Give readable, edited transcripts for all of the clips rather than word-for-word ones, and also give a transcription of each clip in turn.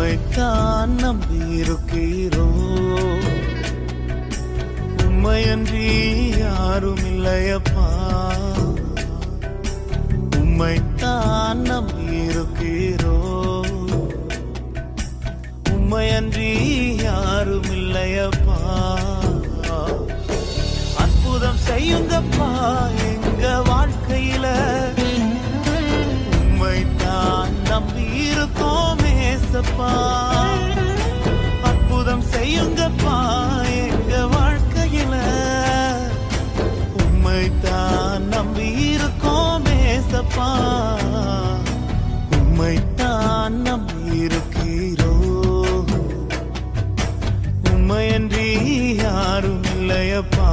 உம்மைத்தான் நம்பியிருக்கிறோம். உம்மையன்றி யாரும் இல்லையப்பா. உம்மைத்தான் நம்பியிருக்கிறோம். உம்மையன்றி யாரும் இல்லையப்பா. அற்புதம் செய்யுங்கப்பா எங்க வாழ்க்கையில. உம்மைத்தான் நம்பியிருக்கோம் ஏசப்பா. அற்புதம் செய்யுங்கப்பா எங்க வாழ்க்கையில. உம்மைத்தான் நம்பியிருக்கோம் ஏசப்பா. உம்மைத்தான் நம்பியிருக்கிறோம். உம்மையன்றி யாரும் இல்லையப்பா.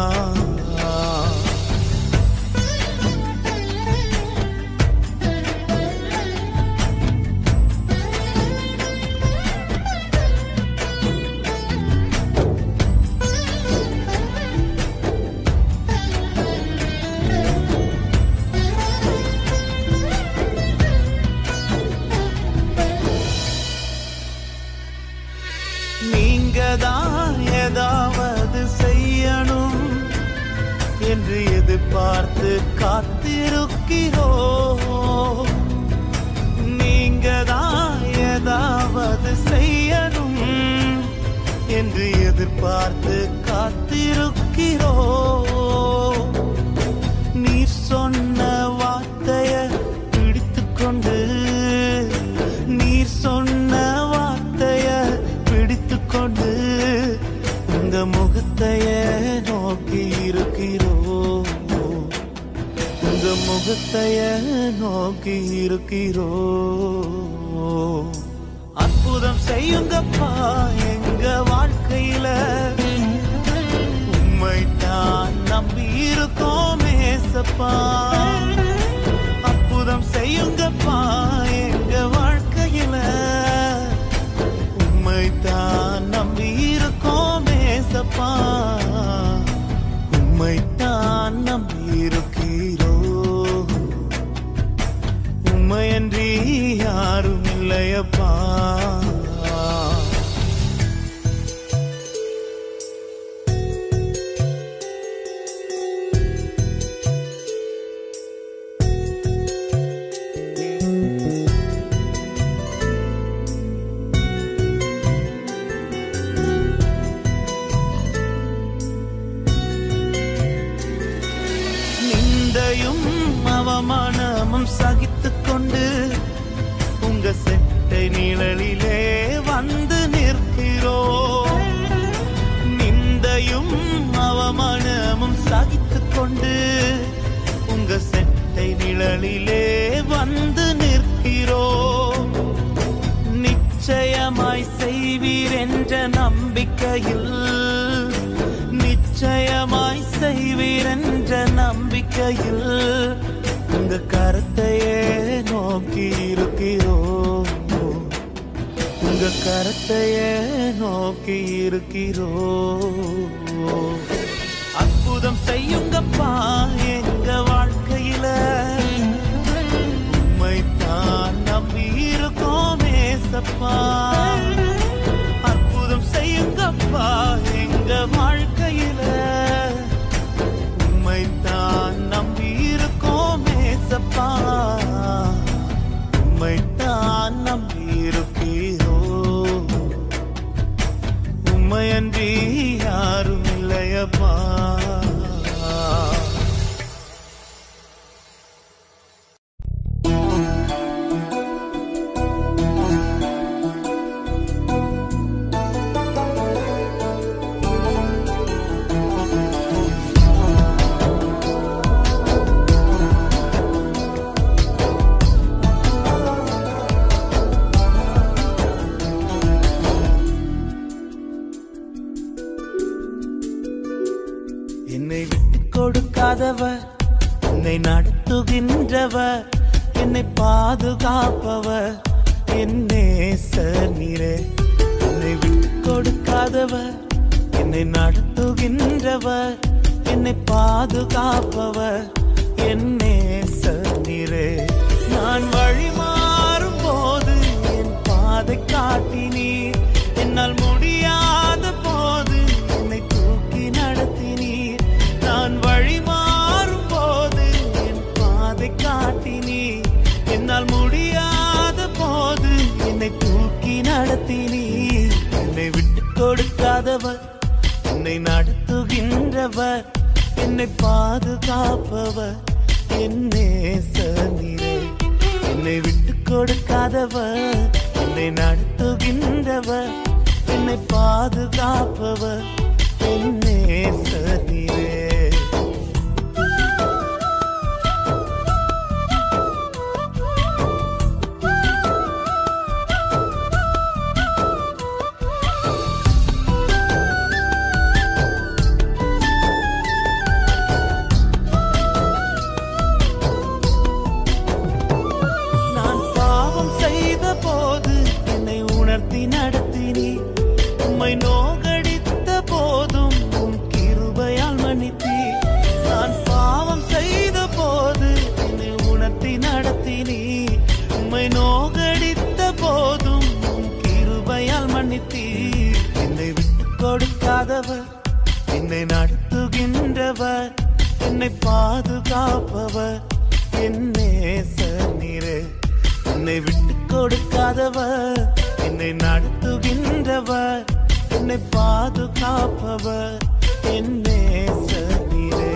நீங்கதான் ஏதாவது செய்யணும் என்று எதிர்பார்த்து காத்திருக்கிறோம். நீங்கதான் ஏதாவது செய்யணும் என்று எதிர்பார்த்து காத்திருக்கிறோம். நீர் சொன்ன வார்த்தையை பிடித்துக்கொண்டு, நீர் சொன்ன வார்த்தையை பிடித்துக்கொண்டு உங்க முகத்தைய நோக்கி இருக்கிறோம். உங்க முகத்தைய நோக்கி இருக்கிறோம். அற்புதம் செய்யுங்கப்பா எங்க வாழ்க்கையில. உம்மைத்தான் நம்பி இருக்கோம் ஏசப்பா. அற்புதம் செய்யுங்கப்பா எங்க வாழ்க்கையில. உம்மைத்தான் நம்பி இருக்கோம் ஏசப்பா. உம்மைத்தான் நம்பி இருக்கிறோம். உம்மையன்றி யாரும் இல்லையப்பா. அவமானமும் சகித்துக் கொண்டு உங்க செட்டை நிழலிலே வந்து நிற்கிறோம். நிந்தையும் அவமானமும் சகித்துக் கொண்டு உங்க செட்டை நிழலிலே வந்து நிற்கிறோம். நிச்சயமாய் செய்வீர் என்ற நம்பிக்கையில், நிச்சயமாய் செய்வீர் என்ற நம்பிக்கையில் உங்க கரத்தையே நோக்கி இருக்கிறோம். உங்க கரத்தையே நோக்கி இருக்கிறோம். அற்புதம் செய்யுங்கப்பா எங்க வாழ்க்கையில. உம்மைத்தான் நம்பி இருக்கோம் ஏசப்பா. அற்புதம் செய்யுங்கப்பா எங்க வாழ்க்கையில. உம்மைத்தான் நம்பி இருக்கோம் ஏசப்பா. உம்மைத்தான் நம்பி இருக்கிறோம். உம்மையன்றி யாரும் இல்லையப்பா. என்னை விட்டு கொடுக்காதவர், என்னை நடத்துகின்றவர், என்னை பாதுகாப்பவர் என் நேசர் நீரே. என்னை விட்டு கொடுக்காதவர், என்னை நடத்துகின்றவர், என்னை பாதுகாப்பவர் என் நேசர் நீரே. நான் வழி மாறும் போது என் பாதை காட்டி நடத்தி நீ என்னை விட்டு கொடுக்காதவர், என்னை நடத்துகின்றவர், என்னை பாதுகாப்பவர், என் நேசர் நீரே. என்னை விட்டு கொடுக்காதவர், என்னை நடத்துகின்றவர், என்னை பாதுகாப்பவர், என் நேசர் நீரே. நடத்தினி உம்மை நோகடித்த போதும் உம் கிருபையால் மன்னித்தி. நான் பாவம் செய்த போது என்னை உணர்த்தி நடத்தினி உம்மை நோகடித்த போதும் உம் கிருபையால் மன்னித்தி. என்னை விட்டு கொடுக்காதவர், என்னை நடத்துகின்றவர், என்னை பாதுகாப்பவர், என் நேசர் நீரே. என்னை விட்டு கொடுக்காதவர், என்னை நடத்துகின்றவர், என்னை பாதுகாப்பவர், என் நேசர் நீரே.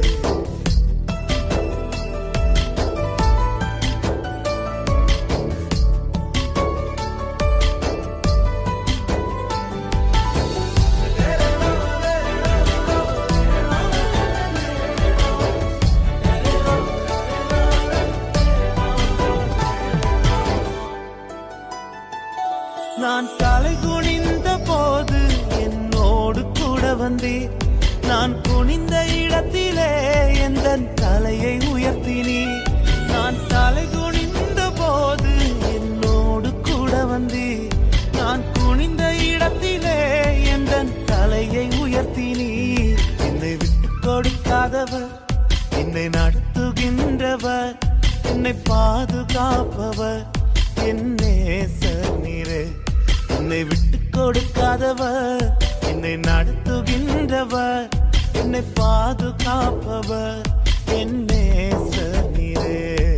நான் தலை குனிந்த போது என்னோடு கூட வந்தீர். நான் குனிந்த இடத்திலே எந்த தலையை உயர்த்தினீர். நான் தலை குனிந்த போது என்னோடு கூட வந்தீர். நான் குனிந்த இடத்திலே எந்த தலையை உயர்த்தினீர். என்னை விட்டு கொடுக்காதவர், என்னை நடத்துகின்றவர், என்னை பாதுகாப்பவர், என் நேசர் நீரே. என்னை விட்டு கொடுக்காதவர், என்னை நடத்துகின்றவர், என்னை பாதுகாப்பவர், என் நேசர் நீரே.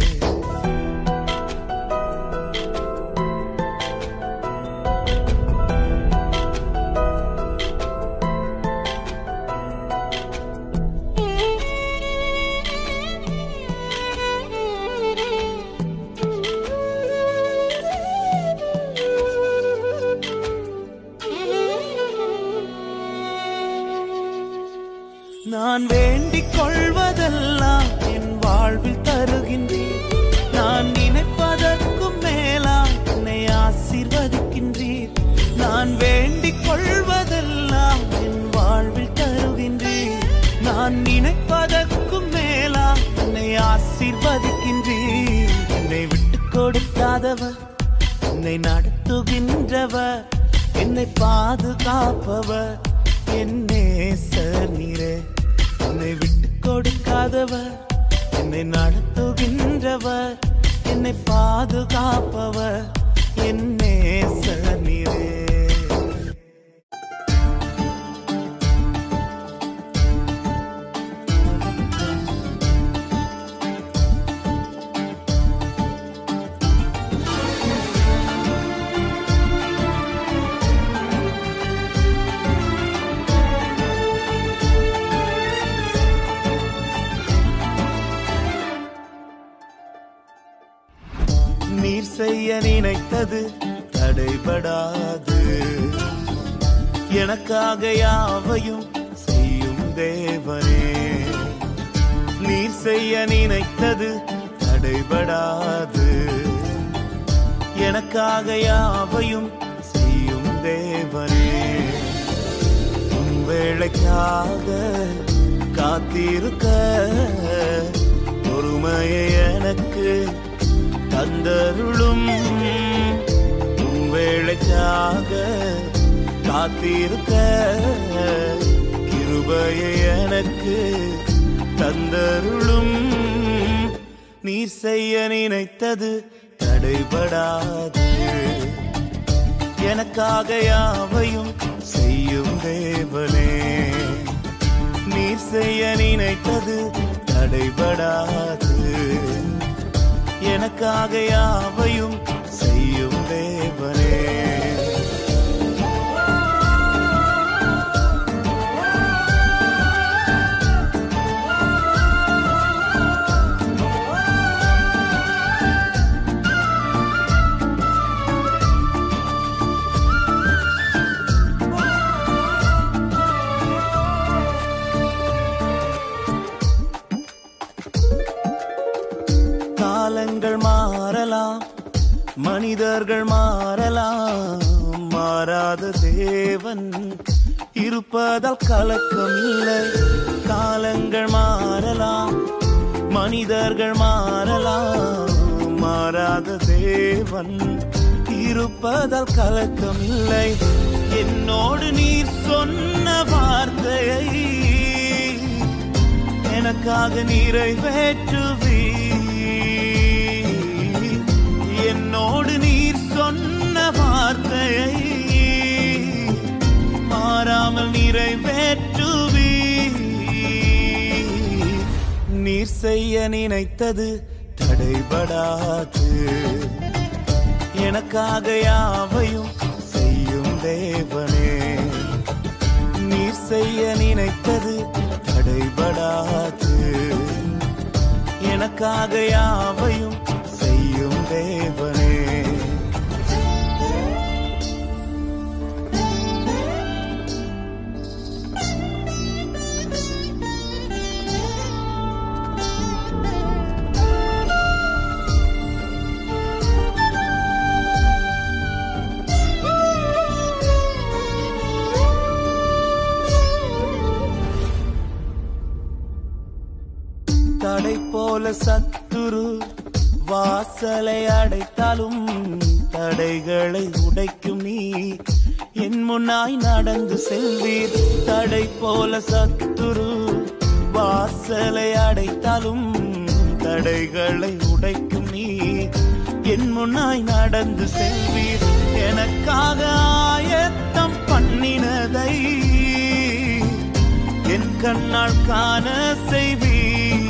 நான் வேண்டிக் கொள்வதெல்லாம் என் வாழ்வில் தருகின்றீர். நான் நினைப்பதற்கும் மேலாம் என்னை ஆசீர்வதிக்கின்றீர். நான் வேண்டிக் கொள்வதெல்லாம் என் வாழ்வில் தருகின்றீர். நான் நினைப்பதற்கும் மேலாம் என்னை ஆசீர்வதிக்கின்றீர். என்னை விட்டு கொடுக்காதவர், என்னை நடத்துகின்றவர், என்னை பாதுகாப்பவர், என் நேசர் நீரே. என்னை விட்டு கொடுக்காதவர், என்னை நடத்துகின்றவர், என்னை பாதுகாப்பவர், என் நேசர் நீரே. நீர் செய்ய நினைத்தது தடைபடாது, எனக்காக யாவையும் செய்யும் தேவனே. நீர் செய்ய நினைத்தது தடைபடாது, எனக்காக யாவையும் செய்யும் தேவனே. உன் வேளைக்காக காத்திருக்க பொறுமையை எனக்கு தந்தருளும். உன் வேளைக்காக காத்திருக்க கிருபையை எனக்கு தந்தருளும். நீர் செய்ய நினைத்தது தடைபடாது, எனக்காக யாவையும் செய்யும் தேவனே. நீர் செய்ய நினைத்தது தடைபடாது, எனக்காக யாவையும் செய்யும் தேவனே. மனிதர்கள் மாறலாம், மாறாத தேவன் இருப்பதால் கலக்கமில்லை. காலங்கள் மாறலாம், மனிதர்கள் மாறலாம், மாறாத தேவன் இருப்பதால் கலக்கமில்லை. என்னோடு நீர் சொன்ன வார்த்தையை எனக்காக நிறைவேற்றுவீர். என்னோடு நீர் சொன்ன வார்த்தையை மாறாமல் நிறைவேற்றுவீர். நீர் செய்ய நினைத்தது தடைபடாது, எனக்காக யாவையும் செய்யும் தேவனே. நீர் செய்ய நினைத்தது தடைபடாது, எனக்காக யாவையும் செய்யும் தேவனே. தடை போல சத்துரு வாசலை அடைத்தாலும் தடைகளை உடைக்கும் நீ என் முன்னாய் நடந்து செல்வீர். தடை போல சத்துரு வாசலை அடைத்தாலும் தடைகளை உடைக்கும் நீ என் முன்னாய் நடந்து செல்வீர். எனக்காக ஆயத்தம் பண்ணினதை என் கண்ணால் காண செய்வீர்.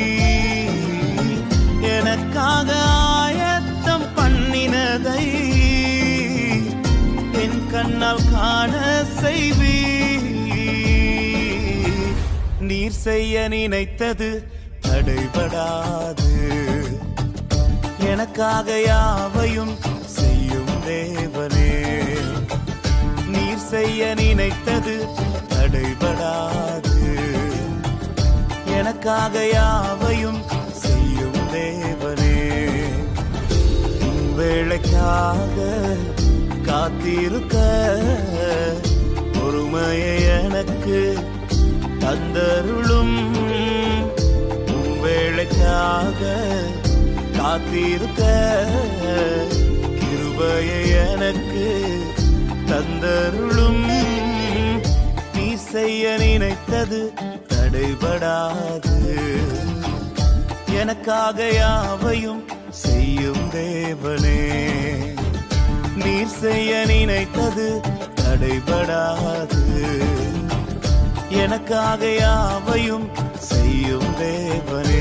எனக்காக ஆயத்தம் பண்ணினதை என் கண்ணால் காண செய்வீர். நீர் செய்ய நினைத்தது தடைபடாது, எனக்காக யாவையும் செய்யும் தேவனே. நீர் செய்ய நினைத்தது தடைபடாது, எனக்காக யாவையும் செய்யும் தேவனே. வேளைக்காக காத்திருக்க பொறுமையை எனக்கு தந்தருளும். வேளைக்காக காத்திருக்க கிருபையை எனக்கு தந்தருளும். நீ செய்ய நினைத்தது தடைபடாது, எனக்காக யாவையும் செய்யும் தேவனே. நீர் செய்ய நினைத்தது தடைபடாது, எனக்காக யாவையும் செய்யும் தேவனே.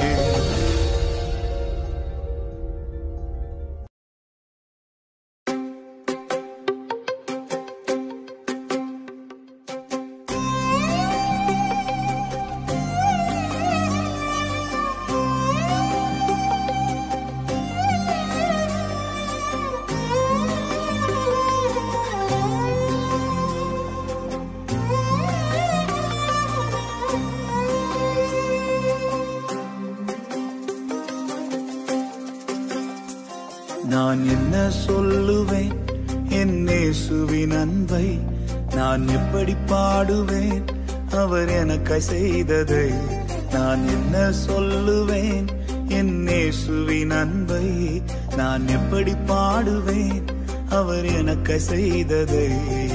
நான் என்ன சொல்லுவேன் என் இயேசுவின் அன்பை, நான் எப்படி பாடுவேன் அவர் எனக்காய் செய்ததை. நான் என்ன சொல்லுவேன் என் இயேசுவின் அன்பை, நான் எப்படி பாடுவேன் அவர் எனக்காய் செய்ததை.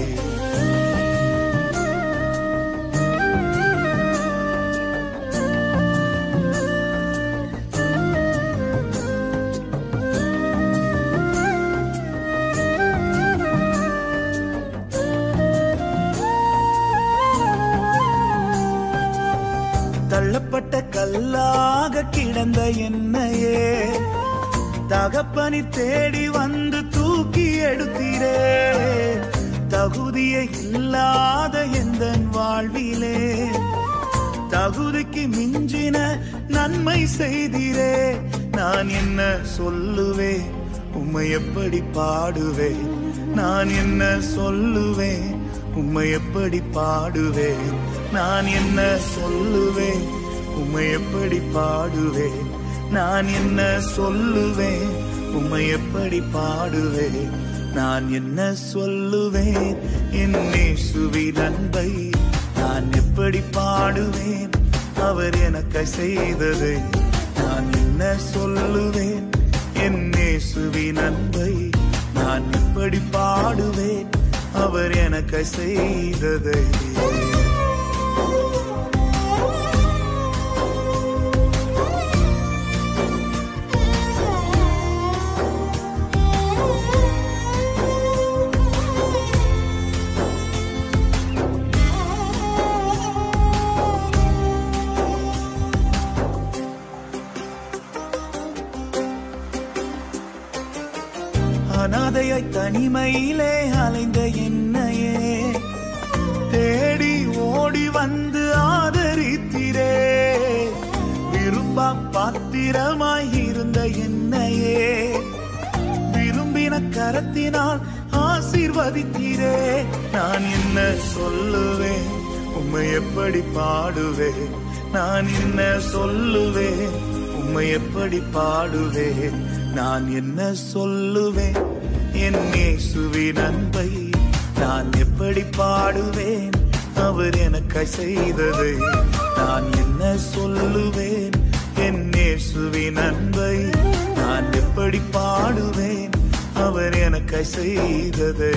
தள்ளப்பட்ட கல்லாக கிடந்த என்னையே தகப்பனி தேடி வந்து தூக்கி எடுத்தீரே. தகுதியை இல்லாத எந்த வாழ்விலே தகுதிக்கு மிஞ்சின நன்மை செய்தீரே. நான் என்ன சொல்லுவேன் உம்மை எப்படி பாடுவேன், நான் என்ன சொல்லுவேன் உம்மை எப்படி பாடுவேன், நான் என்ன சொல்லுவேன் உம்மை எப்படி பாடுவேன், நான் என்ன சொல்லுவேன் உம்மை எப்படி எப்படி பாடுவேன்? நான் என்ன சொல்லுவேன்? என் இயேசுவின் அன்பை நான் எப்படி பாடுவேன்? அவர் எனக்கு செய்ததை நான் என்ன சொல்லுவேன்? என் இயேசுவின் அன்பை நான் எப்படி பாடுவேன்? அவர் எனக்கு செய்ததை. அனாதையாய் தனிமையிலே அலைந்த என்னையே தேடி ஓடி வந்து ஆதரித்தீரே. விரும்பா பாத்திரமாய் இருந்த என்னையே விரும்பின கரத்தினால் ஆசீர்வதித்தீரே. நான் என்ன சொல்லுவேன்? உம்மை எப்படி பாடுவேன்? நான் என்ன சொல்லுவேன்? உம்மை எப்படி பாடுவேன்? நான் என்ன சொல்லுவேன்? என் இயேசுவின் அன்பை நான் எப்படி பாடுவேன்? அவர் எனக்கு செய்ததை நான் என்ன சொல்லுவேன்? என் இயேசுவின் அன்பை நான் எப்படி பாடுவேன்? அவர் எனக்கு செய்ததை.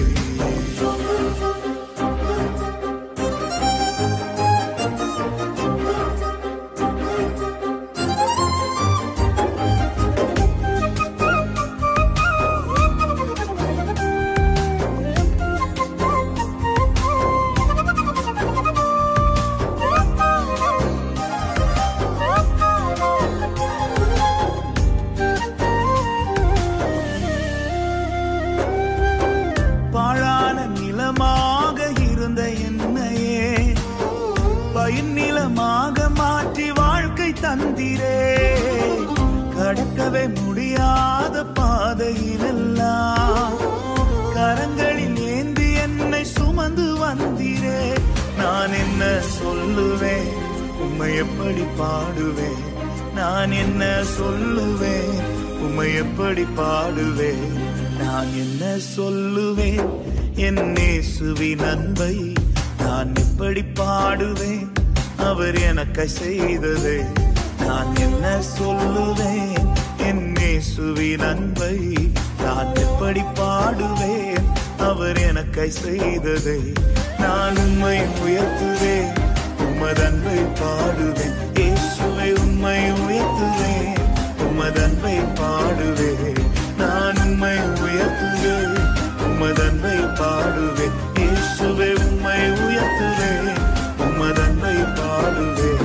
கடக்கவே முடியாத பாதையிலெல்லாம் கரங்களில் ஏந்தி என்னை சுமந்து வந்தீரே. நான் என்ன சொல்லுவேன்? உம்மை எப்படி பாடுவேன்? நான் என்ன சொல்லுவேன்? உம்மை எப்படி பாடுவேன்? நான் என்ன சொல்லுவேன்? என் இயேசுவின் அன்பை நான் எப்படி பாடுவேன்? அவர் எனக்கு செய்ததை நான் என்ன சொல்லுவேன்? என் இயேசுவின் அன்பை நான் எப்படி பாடுவேன்? அவர் எனக்கு செய்ததை. நான் உம்மை உயர்த்துவேன், உமது அன்பை பாடுவேன். இயேசுவை உம்மை உயர்த்துவேன், உமது அன்பை பாடுவேன். நான் உம்மை உயர்த்துவேன், உமது அன்பை பாடுவேன். இயேசுவை உம்மை உயர்த்துவேன், உமது அன்பை பாடுவேன்.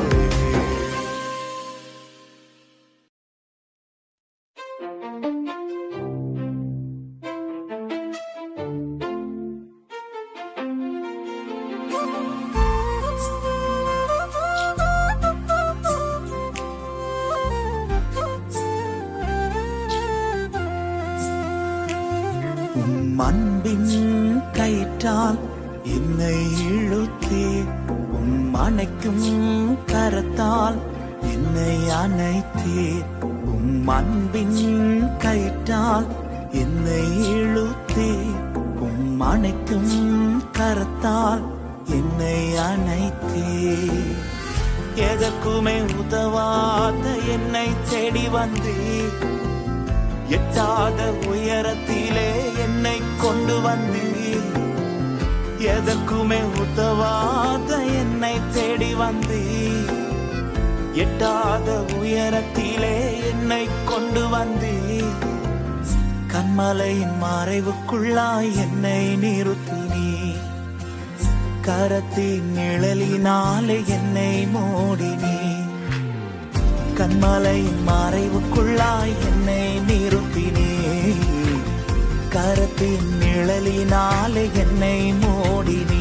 அன்பின் கயிற்றால் என்னை இழுத்தே, அணைக்கும் கரத்தால் என்னை அணைத்தே. அன்பின் கயிற்றால் என்னை இழுத்தே, அணைக்கும் கரத்தால் என்னை அணைத்தே. எதற்குமே உதவாத என்னை தேடி வந்தே, எட்டாத உயரத்திலே என்னை கொண்டு வந்தீர். எதற்குமே உதவாத என்னை தேடி வந்தீர், எட்டாத உயரத்திலே என்னை கொண்டு வந்தீர். கண்மலையின் மறைவுக்குள்ளாய் என்னை நிறுத்தினீர், கரத்தின் நிழலினாலே என்னை மூடினீர். கண்மலையின் மறைவுக்குள்ளாய் என்னை நிறுத்தினீர், கரத்தின் நிழலினாலே என்னை மூடினீர்.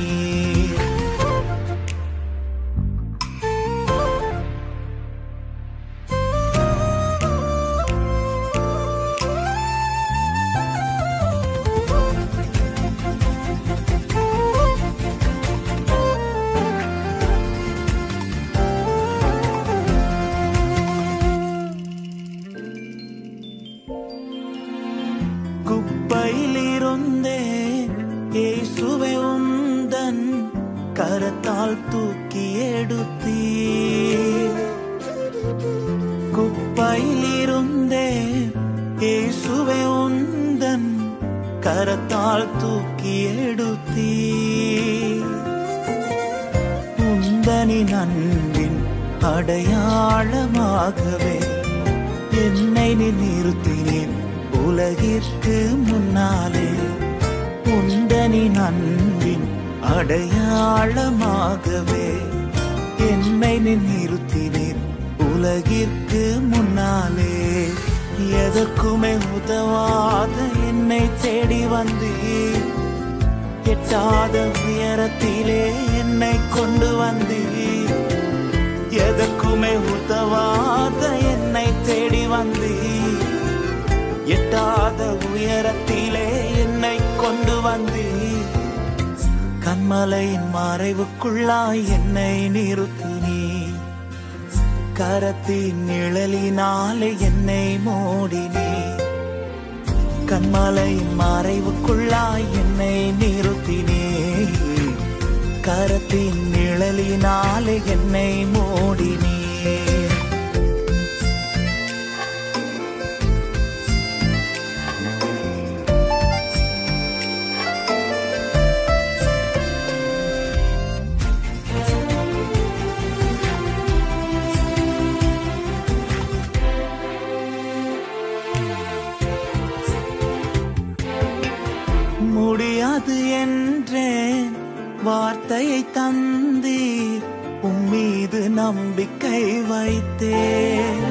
இருந்தேன் இயேசுவே உந்தன் கரத்தால் தூக்கி எடுத்தீர். குப்பையில் இருந்தேன் இயேசுவே உந்தன் கரத்தால் தூக்கி எடுத்தீர். உந்தனின் அன்பின் அடையாளமாகவே என்னை நிறுத்தினேன் உலகிற்கு முன்னாலே. உந்தனின் அன்பின் அடையாளமாகவே என்னை நிறுத்தினேன் உலகிற்கு முன்னாலே. எதற்குமே உதவாத என்னை தேடி வந்தீர். எட்டாத உயரத்திலே என்னை கொண்டு வந்தீர். எதற்குமே உதவாத என்னை தேடி வந்தீர். எட்டாத உயரத்திலே என்னை கொண்டு வந்தீர். கண்மலையின் மறைவுக்குள்ளாய் என்னை நிறுத்தினீர். கரத்தின் நிழலினாலே என்னை மூடினீர். கண்மலையின் மறைவுக்குள்ளாய் என்னை நிறுத்தினீர். கரத்தின் நிழலினாலே என்னை மூடினீர். முடியாது என்றேன் வார்த்தையை தந்தீர். உம்மீது நம்பிக்கை வைத்தேன்.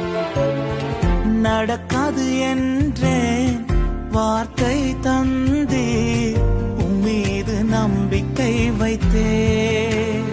நடக்காது என்றேன் வார்த்தை தந்தீர். உம்மீது நம்பிக்கை வைத்தேன்.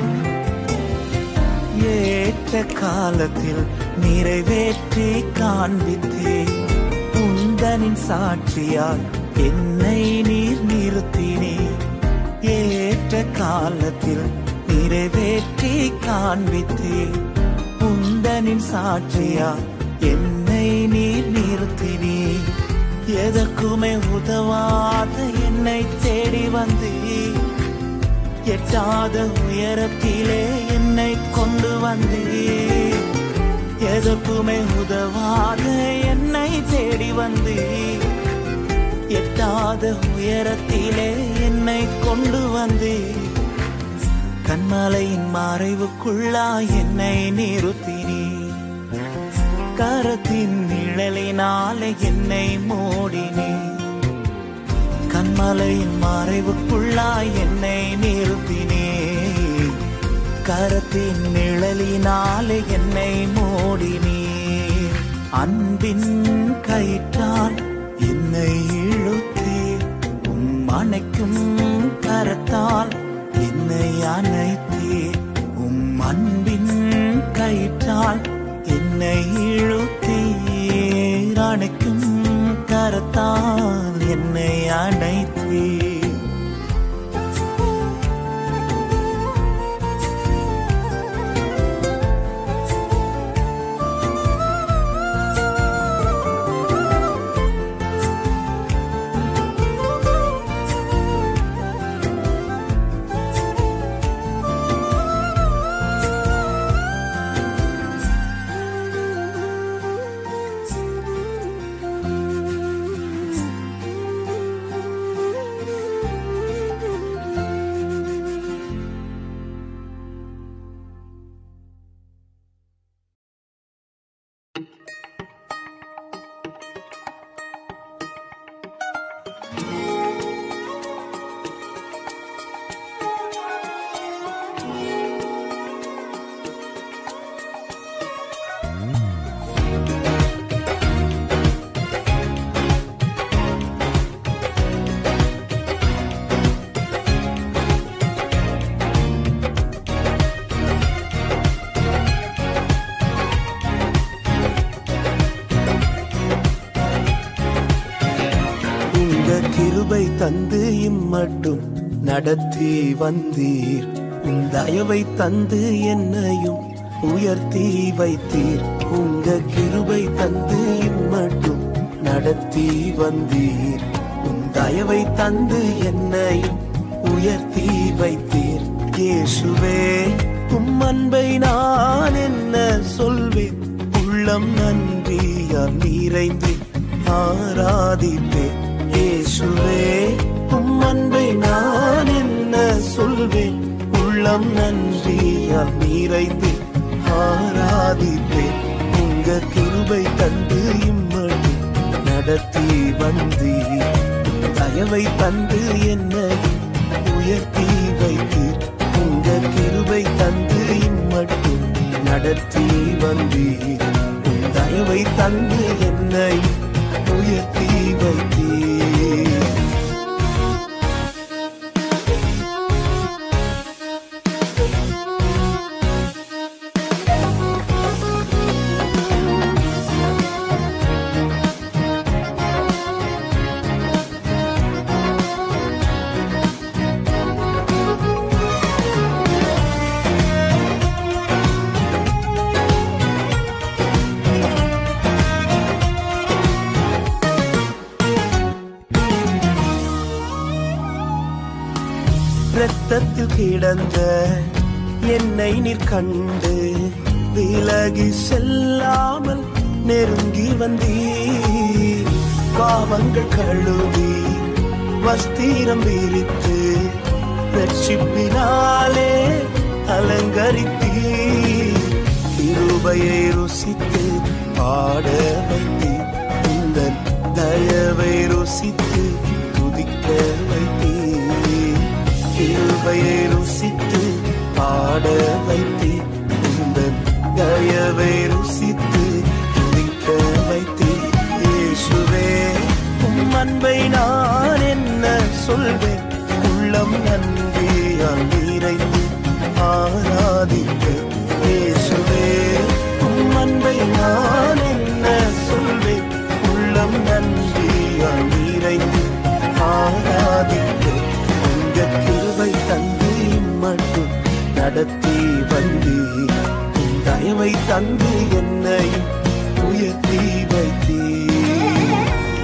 ஏற்ற காலத்தில் நிறைவேற்றி காண்பித்தேன். உந்தனின் சாட்சியால் என்னை நீர் நிறுத்தினீர். ஏற்ற காலத்தில் நிறைவேற்றி காண்பித்தீர். உந்தனின் சாட்சியால் என்னை நீர் நிறுத்தினீர். எதற்குமே உதவாத என்னை தேடி வந்தீர். எட்டாத உயரத்திலே என்னை கொண்டு வந்தீர். எதற்குமே உதவாத என்னை தேடி வந்தீர். எட்டாத உயரத்திலே என்னை கொண்டு வந்தீர். கண்மலையின் மறைவுக்குள்ளாய் என்னை நிறுத்தினீர். கரத்தின் நிழலினாலே என்னை மூடினீர். கண்மலையின் மறைவுக்குள்ளாய் என்னை நிறுத்தினீர். கரத்தின் நிழலினாலே என்னை மூடினீர். அன்பின் கயிற்றால் என்னை இழுத்தீர். அணைக்கும் கரத்தால் என்னை அணைத்தீர். அன்பின் கயிற்றால் என்னை இழுத்தீர். அணைக்கும் கரத்தால் என்னை அணைத்தீர். கிருபை தந்து இம்மட்டும் நடத்தி வந்தீர். தயவை தந்து என்னையும் உயர்த்தி வைத்தீர். உங்க கிருபை தந்து இம்மட்டும் நடத்தி வந்தீர். தயவை தந்து என்னையும் உயர்த்தி வைத்தீர். இயேசுவே உம் அன்பை நான் என்ன சொல்வேன், உள்ளம் நன்றியால் நிறைந்து ஆராதிப்பேன். இயேசுவே உம் அன்பை நான் என்ன சொல்வேன், உள்ளம் நன்றியால் நிறைந்து ஆராதிப்பேன். உங்க கிருபை தந்து இம்மடி நடத்தி வந்தீர். தயவை தந்து என்னை உயர்த்தி வைத்தீர். உங்க கிருபை தந்து இம்மட்டும் நடத்தி வந்தீர். தயவை தந்து என்னை உயர்த்தி வைத்தீர். இரத்தத்தில் கிடந்த என்னை நீர் கண்டு விலகி செல்லாமல் நெருங்கி வந்தீர். பாவங்கள் கழுவி வஸ்திரம் விரித்து ரட்சிப்பினாலே அலங்கரித்தீர். கிருபையை ருசித்து பாட வைத்தீர். இந்த தயவை ருசித்து துதிக்க வைத்தீர். கிருபையை ருசித்து பாட வைத்தீர். இந்த தயவை ருசித்து துதிக்க வைத்தீர். இயேசுவே உம் அன்பை நான் என்ன சொல்வேன், உள்ளம் நன்றியால் நிறைந்து ஆராதிப்பேன். இயேசுவே உம் அன்பை நான் என்ன சொல்வேன், உள்ளம் நன்றியால் நிறைந்து ஆராதிப்பேன். கிருபை தந்து மட்டும் நடத்தி வந்தீர். தயவை தந்து என்னை உயர்த்தி வைத்தீர்.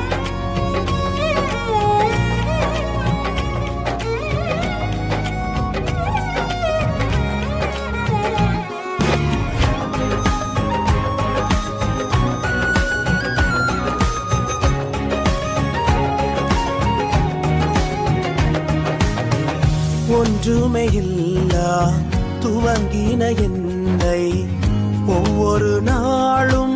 ஒன்றுமே இல்லா துவங்கின என்னை ஒவ்வொரு நாளும்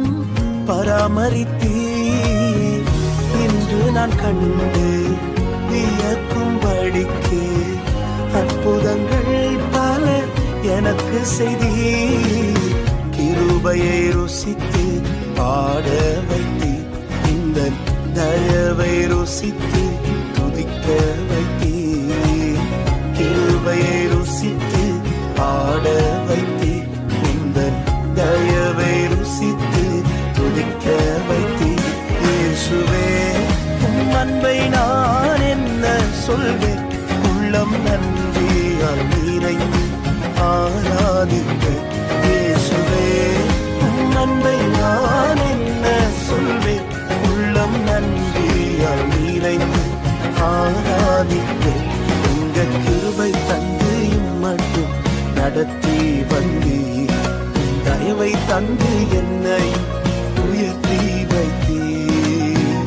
பராமரித்தீர். இன்று நான் கண்டு வியக்கும்படிக்கு அற்புதங்கள் பல எனக்கு செய்தீர். கிருபையை ருசித்து பாட வைத்தீர். இந்த தயவை ருசித்து துதிக்க வைத்தீர். கிருபையை ருசித்து பாட வைத்தீர். இந்த தயவை ருசித்து துதிக்க வைத்தீர். இயேசுவே உம் அன்பை நான் என்ன சொல்வேன், உள்ளம் நன்றியால் நிறைந்து ஆராதிப்பேன். இயேசுவே உம் அன்பை நான் என்ன சொல்வேன், உள்ளம் நன்றியால் நிறைந்து ஆராதிப்பேன். கிருபை தந்து மட்டும் நடத்தி வந்தீர். தயவை தந்து என்னை உயர்த்தி வைத்தீர்.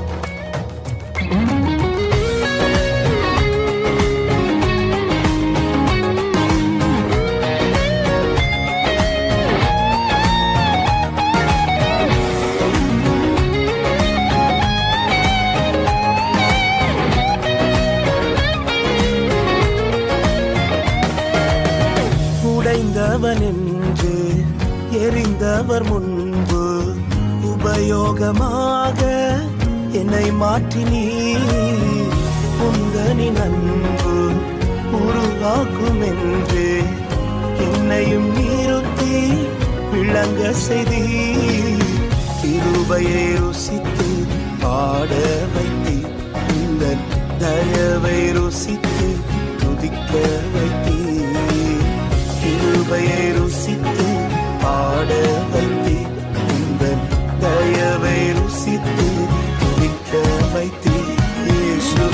உடைந்தவன் என்று எரிந்தவர் முன்பு உபயோகமாக என்னை மாற்றினீர். உந்தனின் அன்பு உருவாக்கும் என்று என்னையும் நிறுத்தி விளங்க செய்தீர். கிருபையை ருசித்து பாட வைத்தீர். இந்த தயவை ருசித்து துதிக்க வைத்தீர். கிருபையை ருசித்து பாட வைத்தீர். இந்த தயவை ருசித்து துதிக்க வைத்தீர். இயேசு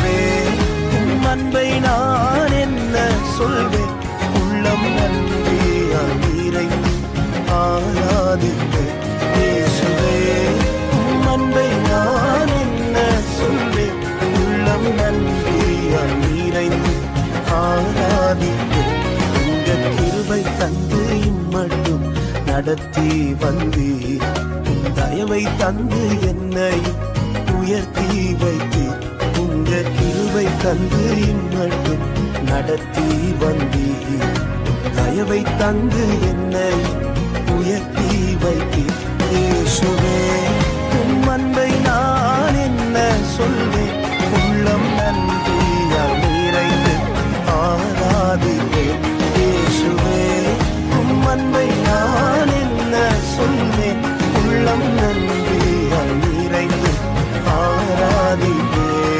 நடத்தி வந்தீர். தயவை தந்து என்னை உயர்த்தி வைத்தீர். உங்க கிருபை தந்து இம்மட்டும் நடத்தி வந்தீர். தயவை தந்து என்னை உயர்த்தி வைத்தீர். இயேசுவே உம் அன்பை நான் என்ன சொல்வேன், உள்ளம் நன்றியால் நிறைந்து ஆராதிப்பேன். இயேசுவே உம் அன்பை நான் என்ன சொல்வேன், உள்ளம் நன்றியால் நிறைந்து ஆராதிப்பேன்.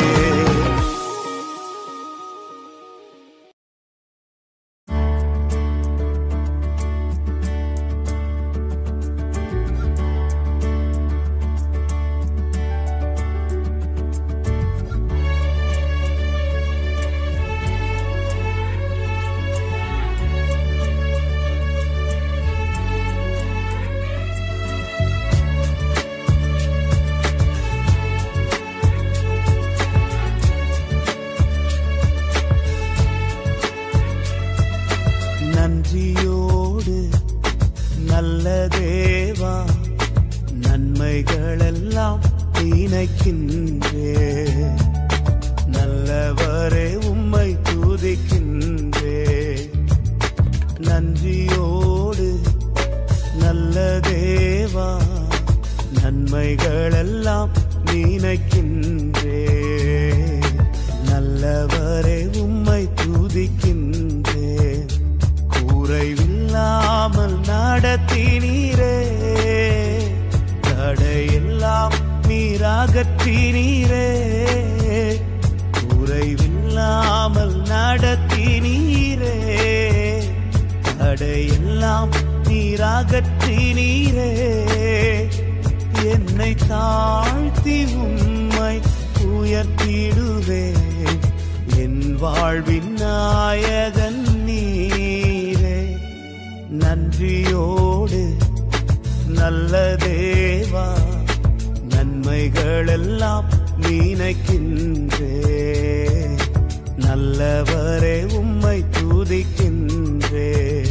நன்றியோடு நல்ல தேவா, நன்மைகளெல்லாம் நினைக்கின்றே. நல்லவரே உம்மை துதிக்கின்றே. நன்றியோடு நல்ல தேவா, நன்மைகளெல்லாம் நினைக்கின்றே. நல்லவரே உம்மை துதிக்கின்றே. குறைவில்லாமல் நடத்தினீரே, தடையெல்லாம் நீராகற்றினீரே. குறைவில்லாமல் நடத்தினீரே, தடையெல்லாம் நீராகற்றினீரே. என்னை தாழ்த்தி உம்மை உயர்த்திடுவேன். என் வாழ்வின் நாயகன் நீரே. நன்றியோடு நல்ல தேவா, நன்மைகளெல்லாம் நினைக்கின்றே. நல்லவரே உம்மை துதிக்கின்றே.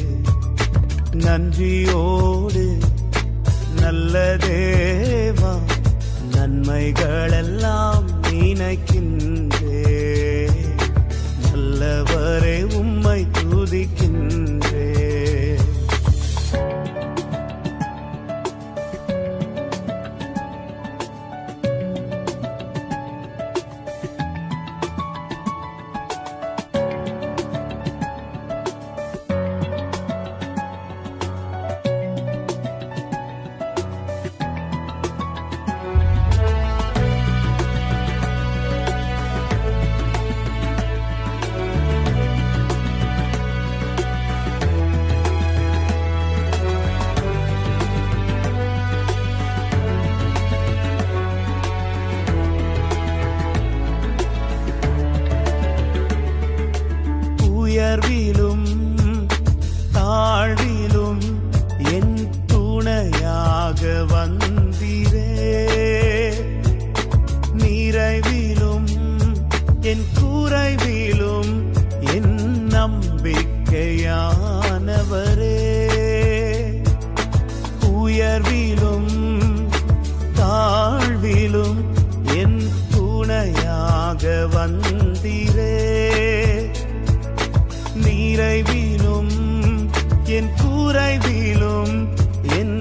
நன்றியோடு நல்ல தேவா, நன்மைகளெல்லாம் நினைக்கின்றே. நல்லவரே உம்மை துதிக்கின்றே. உயர்விலும் தாழ்விலும் என் துணையாக வந்தீரே. நிறைவிலும் என் குறைவிலும் என் நம்பிக்கையானவரே. உயர்விலும் தாழ்விலும் என் துணையாக வந்தீரே. நிறைவிலும் என் குறைவிலும் என்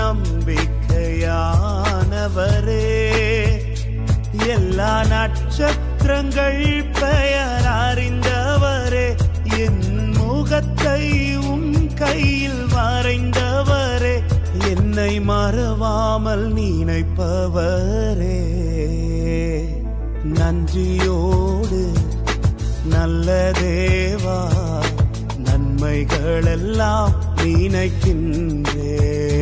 நம்பிக்கையானவரே. எல்லா நட்சத்திரங்கள் பெயர் அறிந்தவரே. என் முகத்தை உம் கையில் வரைந்தவரே. என்னை மறவாமல் நினைப்பவரே. நன்றியோடு நல்ல தேவா, நன்மைகளெல்லாம் நினைக்கின்றே.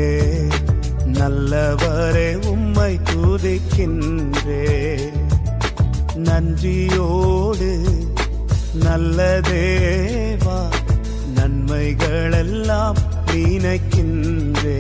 நல்லவரே உம்மை துதிக்கின்றே. நன்றியோடு நல்ல தேவா, நன்மைகளெல்லாம் நினைக்கின்றே.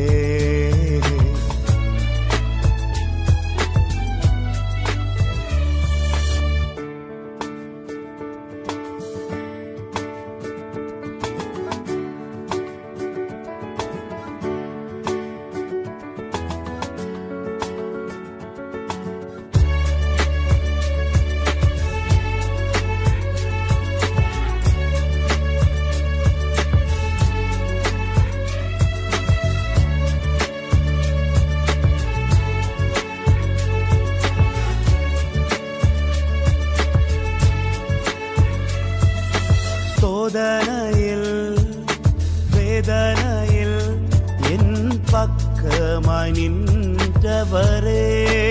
சோதனையில் வேதனையில் என் பக்கமாய் நின்றவரே,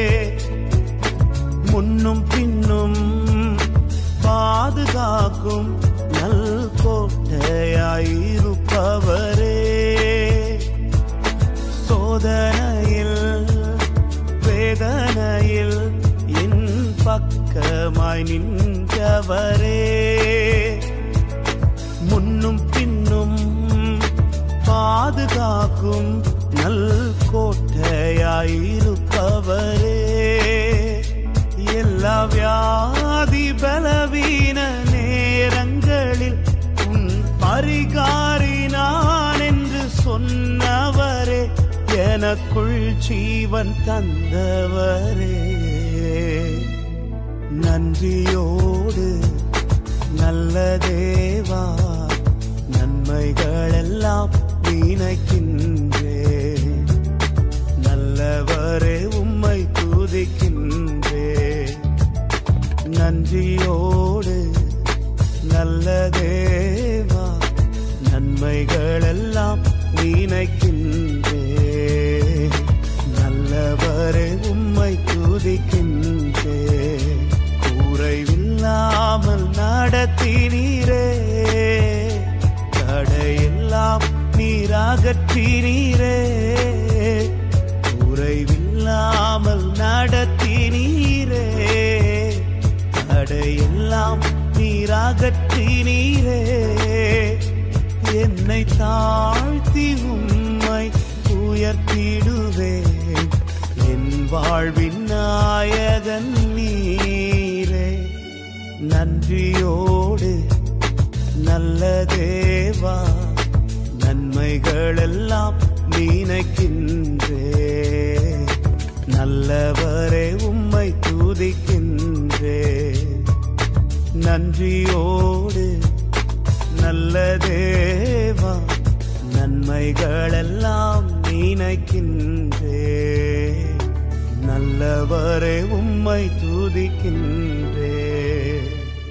முன்னும் பின்னும் பாதுகாக்கும் நல் கோட்டையாயிருப்பவரே, சோதனையில் வேதனையில் என் பக்கமாய் நின்றவரே, முன்னும் பின்னும் பாதுகாக்கும் நல் கோட்டையாயிருப்பவரே, எல்லா வியாதி பலவீன நேரங்களில் உன் பரிகாரி நான் என்று சொன்னவரே, எனக்குள் ஜீவன் தந்தவரே, நன்றியோடு நல்ல தேவா நன்மைகளெல்லாம் நினைக்கின்றேன், நல்லவரே உம்மை துதிக்கின்றேன், நன்றியோடு நல்ல தேவா நன்மைகளெல்லாம் நினைக்கின்றேன், நல்லவரே உம்மை துதிக்கின்றேன், குறைவில்லாமல் நடத்தினீரே, தடையெல்லாம் நீராகற்றினீரே, குறைவில்லாமல் நடத்தினீரே, தடையெல்லாம் நீராகற்றினீரே, என்னை தாழ்த்தி உம்மை உயர்த்திடுவேன், என் வாழ்வின் நாயகன் நீரே, நன்றியோடு நல்ல தேவா நன்மைகளெல்லாம் நினைக்கின்றேன், நல்லவரே உம்மை துதிக்கின்றேன், நன்றியோடு நல்ல தேவா நன்மைகளெல்லாம் நினைக்கின்றேன், நல்லவரே உம்மை துதிக்கின்றேன்.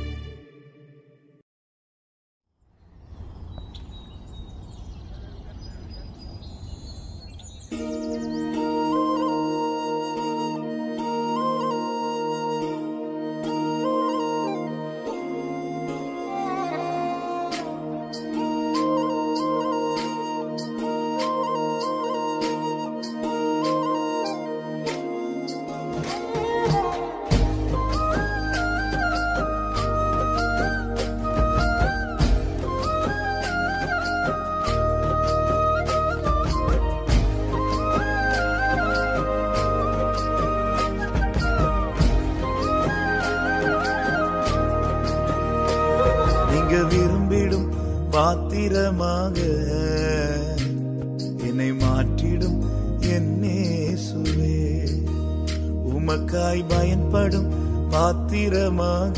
விரும்பிடும் பாத்திரமாக என்னை மாற்றிடும் என்னேசுவே, உமக்காய் பயன்படும் பாத்திரமாக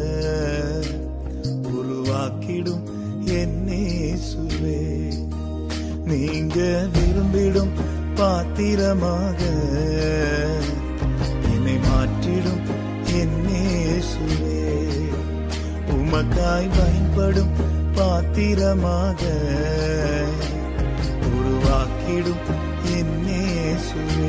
உருவாக்கிடும் என்னேசுவே, நீங்க விரும்பிடும் பாத்திரமாக என்னை மாற்றிடும் என்னேசுவே, உமக்காய் பயன்படும் பாத்திரமாக உருவாக்கிடும் என்னேசுவே,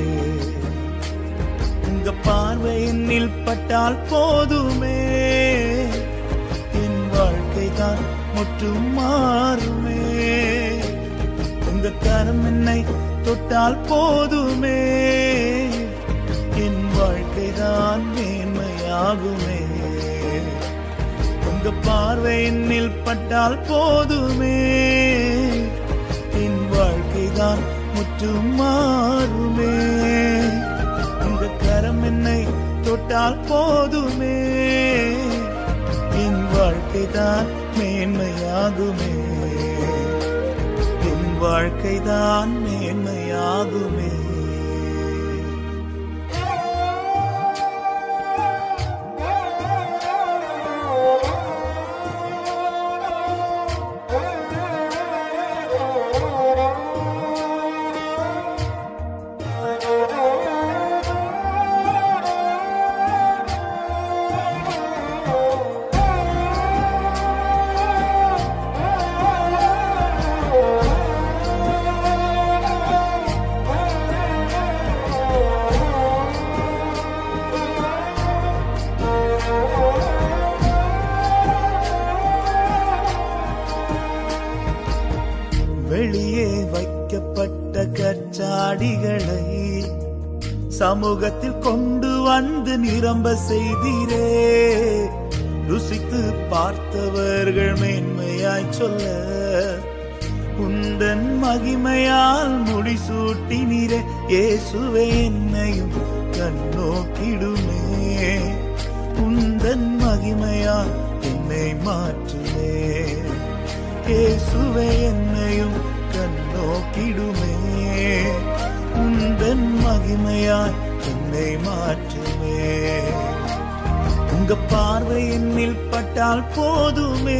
உங்க பார்வை என்னில் பட்டால் போதுமே, என் வாழ்க்கை தான் முற்றும் மாறுமே, உங்க கரம் என்னை தொட்டால் போதுமே, என் வாழ்க்கை தான் மேன்மையாகுமே, உங்க பார்வை என்னில் பட்டால் போதுமே, என் வாழ்க்கை தான் முற்றும் மாறுமே, உங்க கரம் என்னை தொட்டால் போதுமே, என் வாழ்க்கை தான் மேன்மையாகுமே, என் வாழ்க்கை தான் மேன்மையாகுமே. வெளியே வைக்கப்பட்ட கற்சாடிகளை சமூகத்தில் கொண்டு வந்து நிரம்ப செய்தீரே. ருசித்து பார்த்தவர்கள் மேன்மையாய் சொல்ல உந்தன் மகிமையால் முடிசூட்டினீரே. இயேசுவே என்னையும் கண்ணோக்கிடுமே, உந்தன் மகிமையால் என்னை மாற்றுமே. இயேசுவே என்னையும் கண்ணோக்கிடுமே, உந்தன் மகிமையால் என்னை மாற்றுமே. உங்க பார்வை என்னில் பட்டால் போதுமே,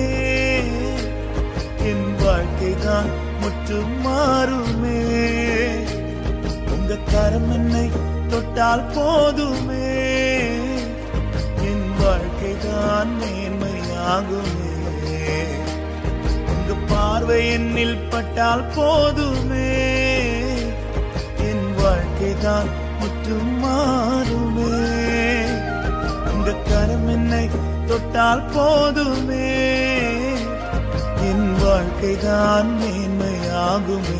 என் வாழ்க்கைதான் முற்றும் மாறுமே. உங்க கரம் என்னை தொட்டால் போதுமே, என் வாழ்க்கைதான் மேன்மையாகுமே. உங்க பார்வை என்னில் பட்டால் போதுமே, என் வாழ்க்கைதான் முற்றும் மாறுமே. உங்க கரம் என்னை தொட்டால் போதுமே, என் வாழ்க்கைதான் மேன்மையாகுமே.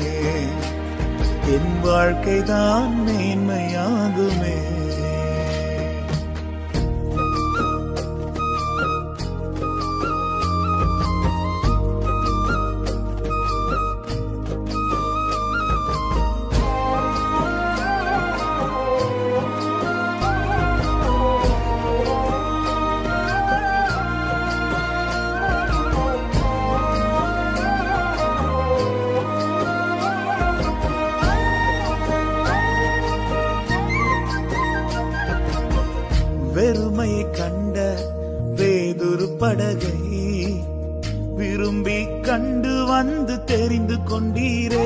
என் வாழ்க்கைதான் மேன்மையாகுமே. வெறுமையை கண்ட வேதொரு படகை விரும்பி கண்டு வந்து தெரிந்து கொண்டீரே.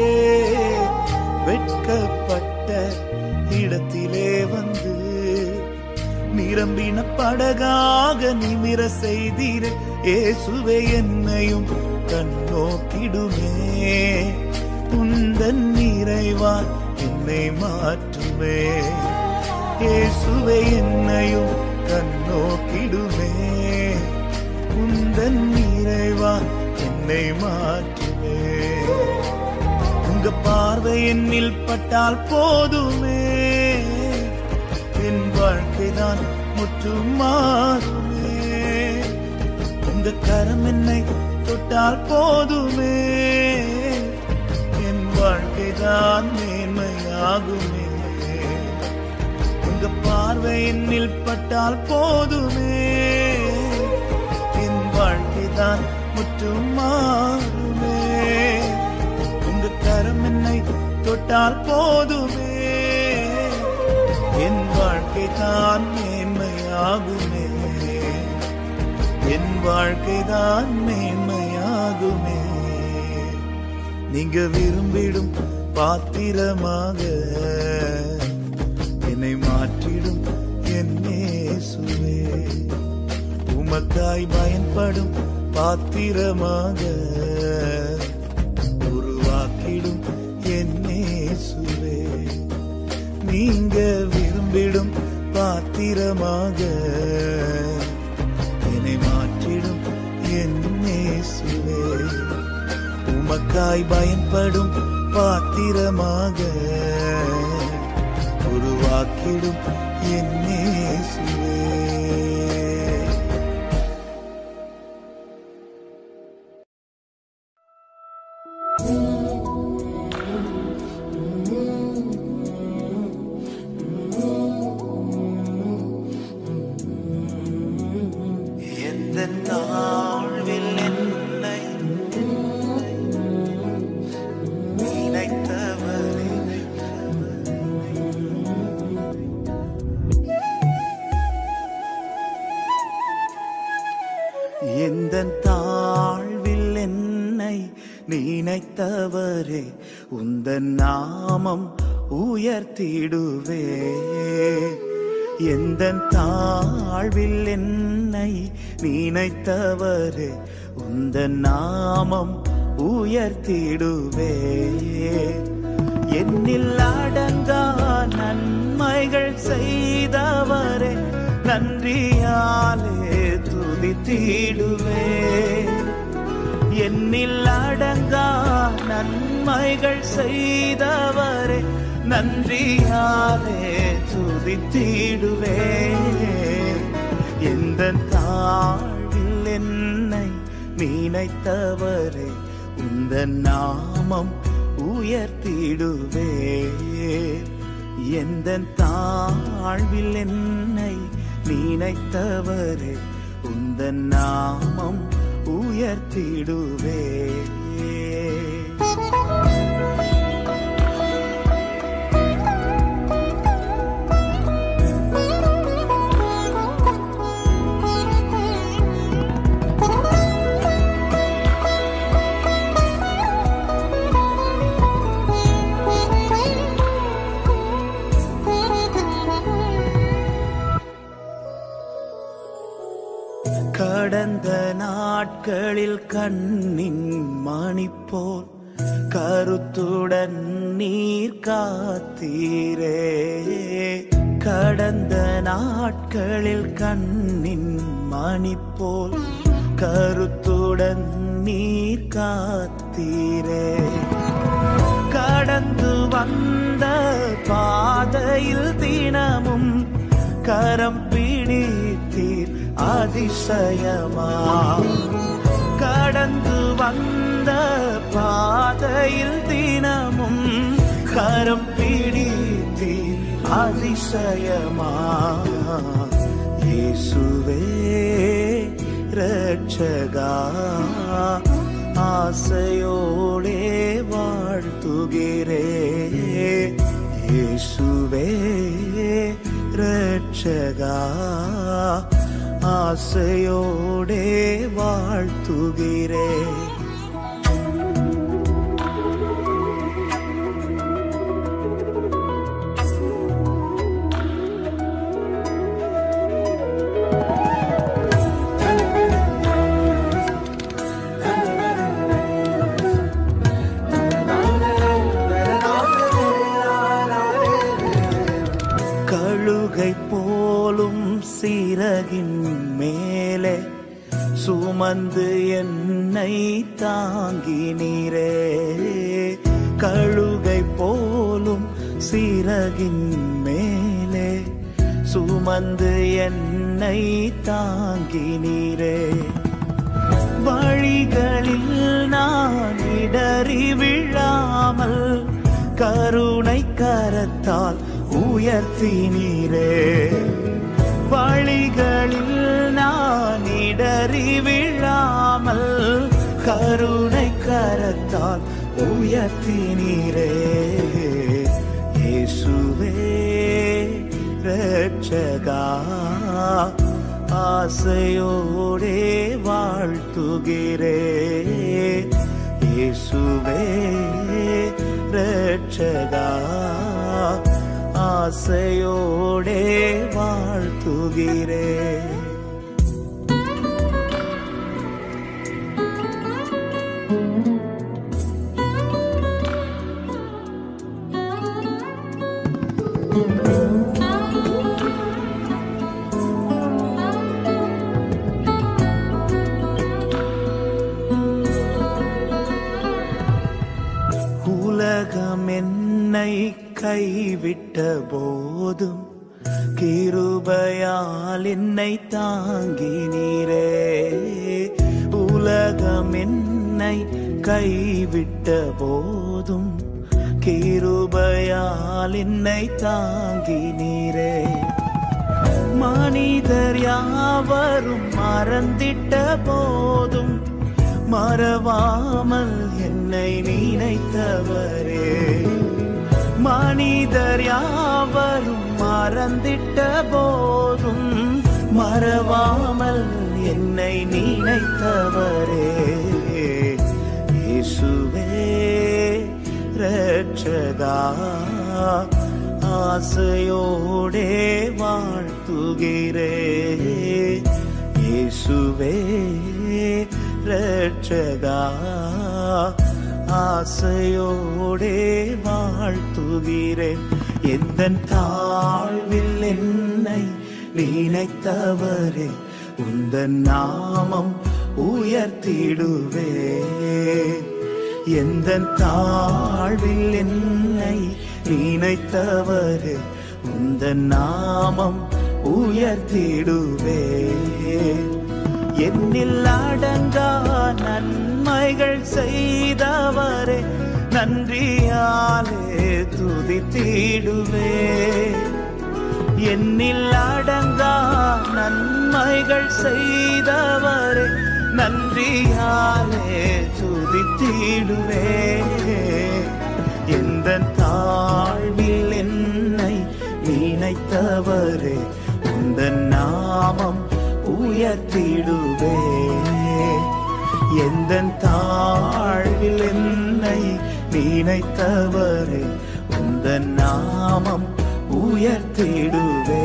வெட்கப்பட்ட இடத்திலே வந்து நிரம்பின படகாக நிமிர செய்தீரே. இயேசுவே என்னையும் கண்ணோக்கிடுமே, உந்தன் நிறைவால் என்னை மாற்றுமே. இயேசுவே என்னையும் கண்ணோக்கிடுமே, உந்தன் நிறைவால் என்னை மாற்றுமே. உங்க பார்வை என்னில் பட்டால் போதுமே, என் வாழ்க்கைதான் முற்றும் மாறுமே. உங்க கரம் என்னை தொட்டால் போதுமே, என் வாழ்க்கைதான் மேன்மையாகுமே. உங்க பார்வை என்னில் பட்டால் போதுமே, என் வாழ்க்கைதான் முற்றும் மாறுமே. உங்க கரம் என்னை தொட்டால் போதுமே, என் வாழ்க்கைதான் மேன்மையாகுமே. என் வாழ்க்கைதான் மேன்மையாகுமே. நீங்க விரும்பிடும் பாத்திரமாக என்னை மாற்றிடும் என் இயேசுவே. உமக்காய் பயன்படும் பாத்திரமாக உருவாக்கிடும் என் இயேசுவே. நீங்க விரும்பிடும் பாத்திரமாக என்னை மாற்றிடும் என் இயேசுவே. உமக்காய் பயன்படும் பாத்திரமாக உருவாக்கிடும் என் இயேசுவே. எந்த நாள்வில் என்னை நினைத்தவரே, எந்த தாழ்வில் என்னை நினைத்தவரே, உந்தன் நாமம் உயர்த்திடுவே. எந்த தாழ்வில் என்னை நினைத்தவரே, உந்தன் நாமம் உயர்த்திடுவே. என்னில் அடங்கா நன்மைகள் செய்தவரே, நன்றியாலே துதித்திடுவே. என்னில் அடங்கா நன்மைகள் செய்தவரே நன்றியாலே துதித்திடுவே. எந்த தாழ்வில் என்னை நினைத்தவரே உந்த நாமம் உயர்த்திடுவே. எந்த தாழ்வில் என்னை நினைத்தவரே உந்த நாமம் உயர்த்திடுவே. கடந்த நாட்களில் கண்ணின் மணி போல் கருத்துடன் நீர் காத்தீரே. கடந்த நாட்களில் கண்ணின் மணி போல் கருத்துடன் நீர் காத்தீரே. கடந்து வந்த பாதையில் தினமும் கரம் பிடித்தீர் அதிசயமா. கடந்து வந்த பாதையில் தினமும் கரம் பிடித்தீர் அதிசயமா. இயேசுவே இரட்சகா ஆசையோடே வாழ்த்துகிறே. இயேசுவே இரட்சகா ஆசையோடே வாழ்த்துகிறே. கழுகை போலும் சிறகின் மேலே சுமந்து என்னை தாங்கினீரே. கழுகை போலும் சிறகின் மேலே சுமந்து என்னை தாங்கினீரே. வழிகளில் நான் இடறி விழாமல் கருணை கரத்தால் உயர்த்தினீரே. வழிகளில் நான் இடறி விழாமல் கருணை கரத்தால் உயர்த்தினீரே. இயேசுவே இரட்சகா ஆசையோடே வாழ்த்துகிறே. இயேசுவே இரட்சகா ஆசையோடே வாழ்த்துகிறே. உலகம் என்னை கைவிட்ட போதும் கிருபையால் என்னை தாங்கினீரே. உலகம் என்னை கைவிட்ட போதும் கிருபையால் என்னை தாங்கினீரே. மனிதர் யாவரும் மறந்திட்ட போதும் மறவாமல் என்னை நினைத்தவரே. மனிதர் யாவரும் மறந்திட்ட போதும் மறவாமல் என்னை நினைத்தவரே. இயேசுவே இரட்சகா ஆசையோடே வாழ்த்துகிறே. இயேசுவே இரட்சகா ஆசையோடே வாழ்த்துகிறேன். எந்தன் தாழ்வில் என்னை நினைத்தவரே உந்தன் நாமம் உயர்த்திடுவே. எந்தன் தாழ்வில் என்னை நினைத்தவரே உந்தன் நாமம் உயர்த்திடுவே. என்னில் அடங்கா நன்மைகள் செய்தவரே நன்றியாலே துதித்திடுவே. என்னில் அடங்கா நன்மைகள் செய்தவரே நன்றியாலே துதித்திடுவே. எந்தன் தாழ்வில் என்னை நினைத்தவரே உந்தன் நாமம் உயர்த்திடுவே. எந்தன் தாழ்வில் என்னை நினைத்தவரே உந்தன் நாமம் உயர்த்திடுவே.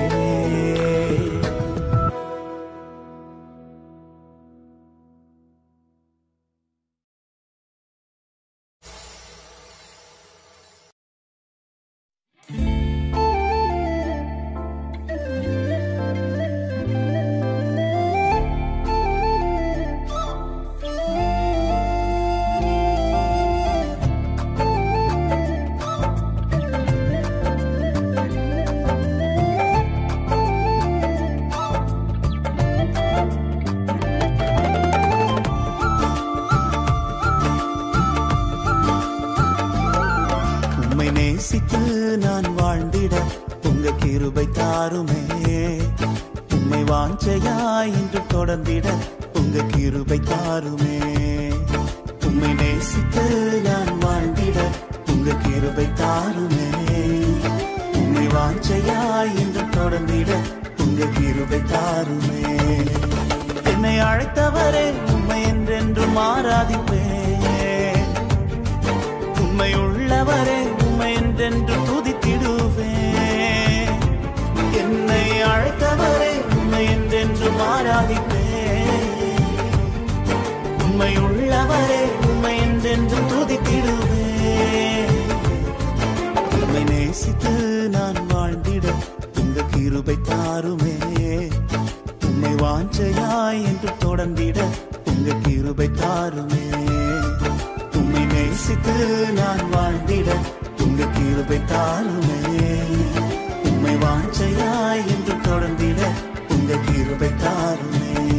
நேசித்து நான் வாழ்ந்திட உங்க கிருபை தாருமே. உம்மை வாஞ்சையாய் என்று தொடர்ந்திட உங்க கிருபை தாருமே. உம்மை நேசித்து நான் வாழ்ந்திட உங்க கிருபை தாருமே. உம்மை வாஞ்சையாய் என்று தொடர்ந்திட உங்க கிருபை தாருமே. என்னை அழைத்தவரே உம்மை என்றென்றும் ஆராதிப்பேன். உம்மை உள்ளவரே உம்மை என்றென்று துதித்திடுவேன். என்னை அழைத்தவரே உம்மை என்றென்று ஆராதிப்பேன். உம்மை உள்ளவரே உம்மை என்றென்று துதித்திடுவேன். உம்மை நேசித்து நான் வாழ்ந்திட உங்க கிருபை தாருமே. உம்மை வாஞ்சையாய் என்று தொடர்ந்திட உங்க கிருபை தாருமே. உம்மை நேசித்து நான் வாழ்ந்திட உங்க கிருபை தாருமே. உம்மை வாஞ்சையாய் என்று தொடர்ந்திட உங்க கிருபை தாருமே.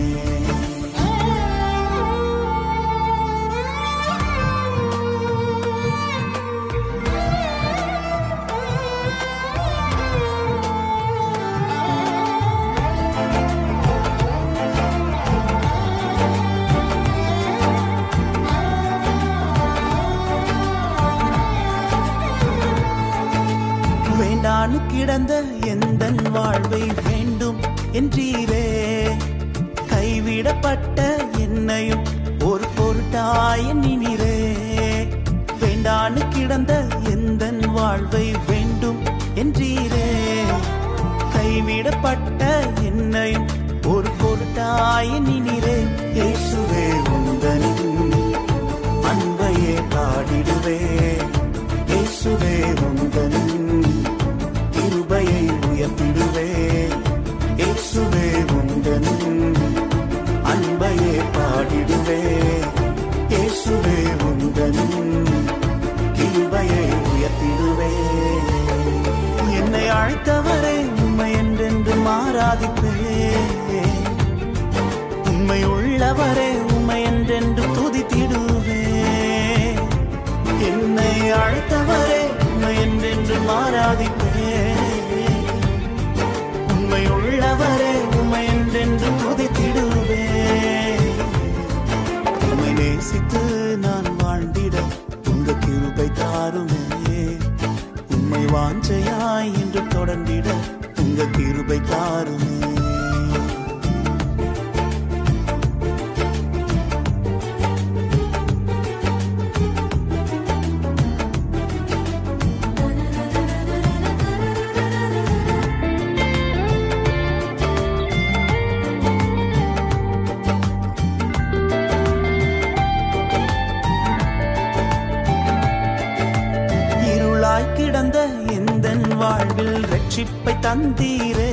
வேண்டானு கிடந்த எந்தன் வாழ்வை வேண்டும் என்றீரே. கைவிடப்பட்ட என்னையும் ஒரு பொருட்டாய் எண்ணினீரே. வேண்டானு கிடந்த எந்தன் வாழ்வை வேண்டும் என்றீரே. கைவிடப்பட்ட என்னையும் ஒரு பொருட்டாய் எண்ணினீரே. இயேசுவே உந்தனின் அன்பையே பாடிடுவே. இயேசுவே உந்தனின் கிருபையை உயர்த்திடுவே. இயேசுவே உந்தனின் அன்பையே பாடிடுவே. இயேசுவே உந்தனின் கிருபையை உயர்த்திடுவே. என்னை அழைத்தவரே உம்மை என்றென்றும் ஆராதிப்பேன். உம்மை உள்ளவரே உம்மை என்றென்று துதித்திடுவே. என்னை அழைத்தவரே உம்மை என்றென்றும் ஆராதிப்பேன். உம்மை உள்ளவரே உம்மை என்றென்று துதித்திடுவே. உம்மை நேசித்து நான் வாழ்ந்திட உங்க கிருபை தாருமே. உம்மை வாஞ்சையாய் என்று தொடர்ந்திட உங்க கிருபை தாருமே. கிடந்த எந்தன் வாழ்வில் ரட்சிப்பை தந்தீரே.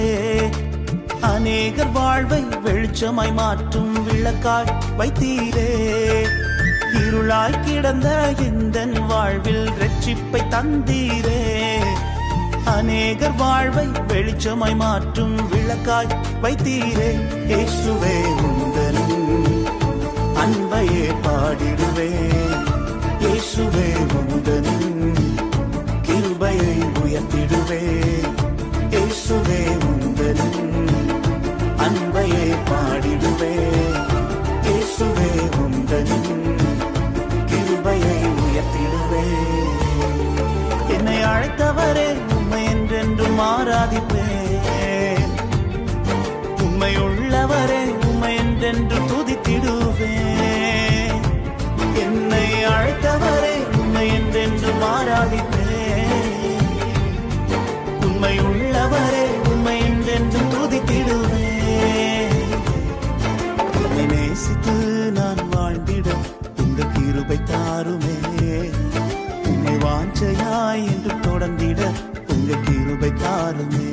அநேகர் வாழ்வை வெளிச்சமாய் மாற்றும் விளக்காய் வைத்தீரே. இருளாய் கிடந்த எந்தன் வாழ்வில் ரட்சிப்பை தந்தீரே. அநேகர் வாழ்வை வெளிச்சமாய் மாற்றும் விளக்காய் வைத்தீரே. இயேசுவே உந்தன் அன்பையே பாடிடுவே. இயேசுவே உந்தன் கிருபையை உயர்த்திடுவே. இயேசுவே உந்தன் அன்பையே பாடிடுவே. இயேசுவே உந்தன் கிருபையை உயர்த்திடுவே. என்னை அழைத்தவரே உம்மை என்றென்றும் ஆராதிப்பேன். உம்மை உள்ளவரே உம்மை என்றென்று துதித்திடுவேன். என்னை அழைத்தவரே உம்மை என்றென்றும் ஆராதிப்பேன். உம்மை உள்ளவரே உம்மை என்றென்று துதித்திடுவேன். உம்மை நேசித்து நான் வாழ்ந்திட உங்க கிருபை தாருமே. உம்மை வாஞ்சையாய் என்று தொடர்ந்திட உங்க கிருபை தாருமே.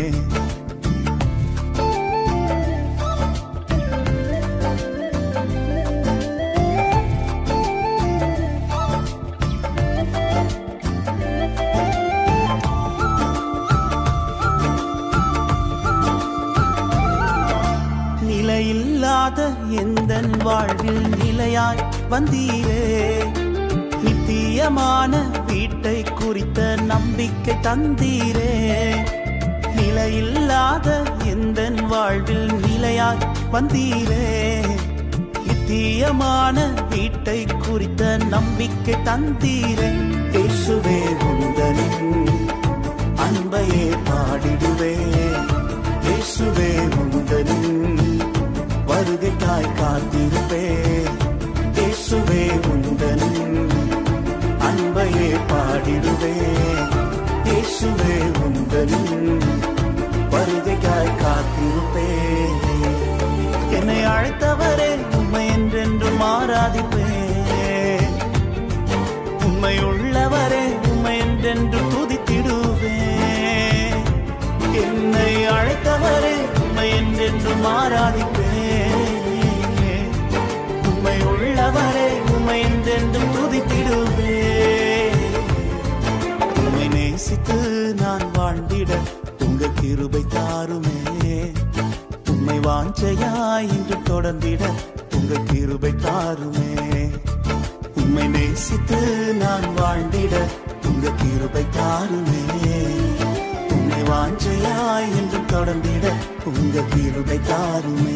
நிலையில்லாத எந்தன் வாழ்வில் நிலையாய் வந்தீரே. நித்தியமான வீட்டை குறித்த நம்பிக்கை தந்தீரே. நிலையில்லாத எந்தன் வாழ்வில் நிலையாய் வந்தீரே. நித்தியமான வீட்டை குறித்த நம்பிக்கை தந்தீரே. இயேசுவே உந்தன் அன்பையே பாடிடுவே. இயேசுவே உந்தன் வருகைக்காய் காத்திருப்பே. இயேசுவே உந்தன் அன்பையே பாடிடுவே. இயேசுவே உந்தன் வருகைக்காய் காத்திருப்பே. என்னை அழைத்தவரே உம்மை என்றென்றும் ஆராதிப்பேன். உம்மை உள்ளவரே உம்மை என்றென்று துதித்திடுவேன். என்னை அழைத்தவரே உம்மை என்றென்றும் ஆராதிப்பேன். உம்மை உள்ளவரே உம்மை என்றென்றும் துதித்திடுவேன். உம்மை நேசித்து நான் வாழ்ந்திட உங்க கிருபை தாருமே. உம்மை வாஞ்சையாய் என்று தொடர்ந்திட உங்க கிருபை தாருமே. உம்மை நேசித்து நான் வாழ்ந்திட உங்க கிருபை தாருமே. உம்மை வாஞ்சையாய் என்று தொடர்ந்திட உங்க கிருபை தாருமே.